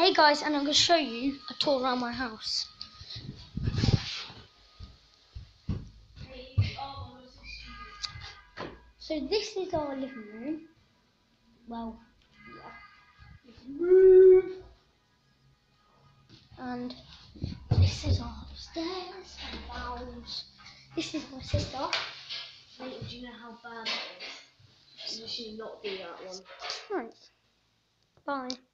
Hey guys, and I'm going to show you a tour around my house. So this is our living room. Well, yeah. Living room. And this is our upstairs and bowels. This is my sister. Mate, do you know how bad it is? You should not do that one. Right. Bye.